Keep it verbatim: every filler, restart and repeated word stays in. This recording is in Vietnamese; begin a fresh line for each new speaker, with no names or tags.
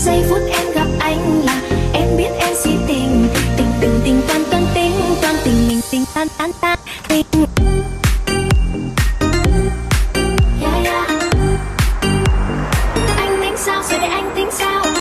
giây phút em gặp anh là em biết em si tình, tình tình tình tan tan tình, toàn tình mình tình tan tan tan tình.